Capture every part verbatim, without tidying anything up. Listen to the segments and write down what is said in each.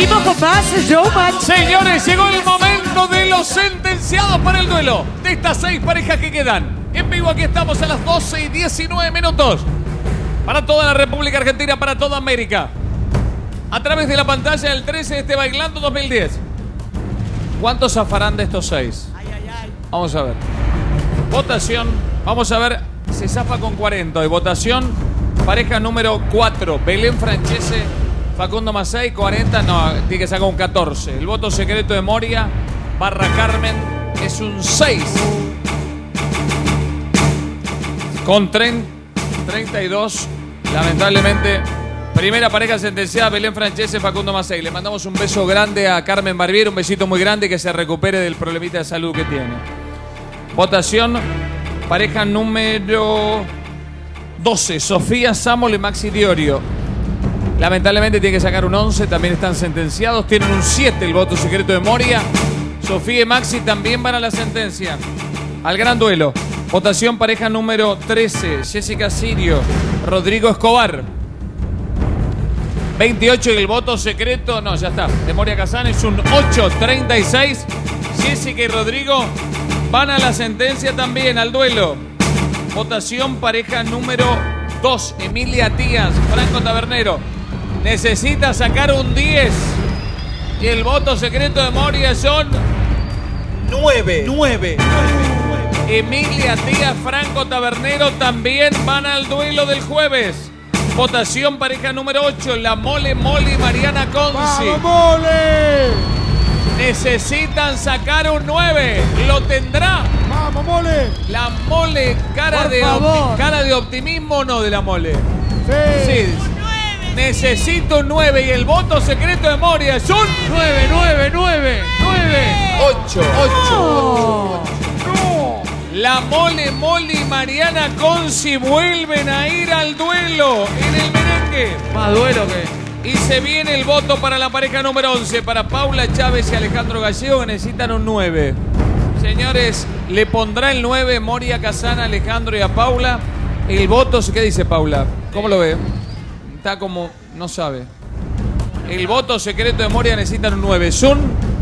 Seguimos con más Showmatch. Señores, llegó el momento de los sentenciados para el duelo de estas seis parejas que quedan. En vivo aquí estamos a las doce y diecinueve minutos. Para toda la República Argentina, para toda América. A través de la pantalla del trece de este Bailando dos mil diez. ¿Cuántos zafarán de estos seis? Vamos a ver. Votación. Vamos a ver. Se zafa con cuarenta. Y votación. Pareja número cuatro. Belén Francese. Facundo Mazzei. cuarenta. No, tiene que sacar un catorce. El voto secreto de Moria. Barra Carmen. Es un seis. Con treinta y dos. Lamentablemente. Primera pareja sentenciada, Belén Francese, Facundo Mazzei. Le mandamos un beso grande a Carmen Barbieri, un besito muy grande, que se recupere del problemita de salud que tiene. Votación, pareja número doce, Sofía Sámolo y Maxi Diorio. Lamentablemente tiene que sacar un once, también están sentenciados. Tienen un siete, el voto secreto de Moria. Sofía y Maxi también van a la sentencia. Al gran duelo. Votación, pareja número trece, Jessica Sirio, Rodrigo Escobar. veintiocho y el voto secreto, no, ya está, de Moria Kazan es un ocho treinta y seis. Jessica y Rodrigo van a la sentencia también, al duelo. Votación pareja número dos, Emilia Tías, Franco Tabernero. Necesita sacar un diez. Y el voto secreto de Moria son nueve. nueve. Emilia Tías, Franco Tabernero también van al duelo del jueves. Votación pareja número ocho, la Mole Mole y Mariana Conci. ¡Vamos, Mole! Necesitan sacar un nueve. ¿Lo tendrá? ¡Vamos, Mole! La Mole, cara, de, opti cara de optimismo o no de la Mole. Sí. Sí. Necesito un nueve y el voto secreto de Moria es un nueve, nueve, nueve, nueve. ocho. ocho. La Mole Mole y Mariana Conci vuelven a ir al duelo en el merengue. Más duelo que... Y se viene el voto para la pareja número once, para Paula Chávez y Alejandro Gallego, que necesitan un nueve. Señores, le pondrá el nueve Moria Kazan, a Alejandro y a Paula. El voto, ¿qué dice Paula? ¿Cómo lo ve? Está como, no sabe. El voto secreto de Moria necesitan un nueve. Es un...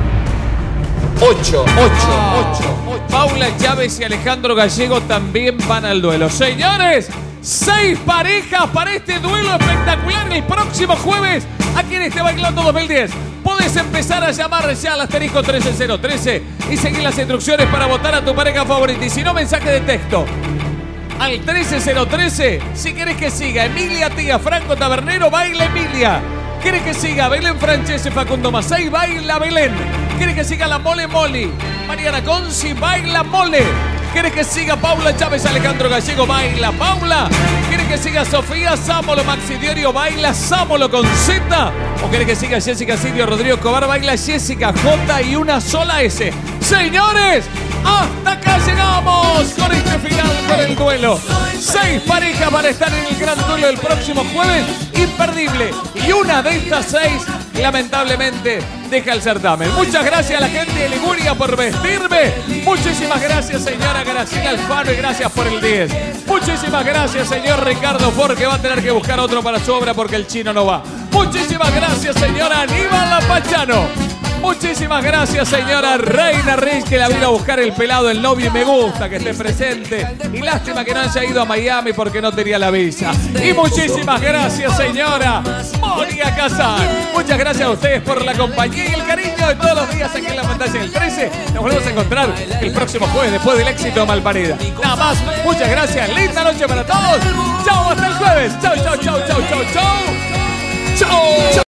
ocho. ocho. Paula Chávez y Alejandro Gallego también van al duelo. Señores, seis parejas para este duelo espectacular el próximo jueves aquí en este Bailando dos mil diez. Podés empezar a llamar ya al asterisco trece cero trece y seguir las instrucciones para votar a tu pareja favorita. Y si no, mensaje de texto al trece cero trece. Si querés que siga Emilia Tía, Franco Tabernero, baila Emilia. ¿Querés que siga Belén Francese, Facundo Mazzei? Baila Belén. ¿Querés que siga la Mole Mole? Mariana Conci, baila Mole. ¿Querés que siga Paula Chávez, Alejandro Gallego? Baila Paula. ¿Querés que siga Sofía Sámolo, Maxi Diorio? Baila Sámolo con Z. ¿O querés que siga Jessica Sirio, Rodrigo Escobar? Baila Jessica J y una sola S. Señores, hasta acá llegamos con este final con el duelo. Seis parejas van a estar en el gran duelo el próximo jueves. Imperdible. Y una de estas seis, lamentablemente, deja el certamen. Muchas gracias a la gente de Liguria por vestirme. Muchísimas gracias, señora Graciela Alfaro, y gracias por el diez. Muchísimas gracias, señor Ricardo Ford, que va a tener que buscar otro para su obra porque el chino no va. Muchísimas gracias, señora Aníbal Lapachano. Muchísimas gracias, señora Reina Rich, que la vino a buscar el pelado, el novio, y me gusta que esté presente. Y lástima que no haya ido a Miami porque no tenía la visa. Y muchísimas gracias, señora Moria Kazan. Muchas gracias a ustedes por la compañía y el cariño de todos los días aquí en la pantalla del trece. Nos volvemos a encontrar el próximo jueves después del éxito de Malparida. Nada más, muchas gracias. Linda noche para todos. Chao, hasta el jueves. Chao, chao, chao, chao, chao, chao. Chao.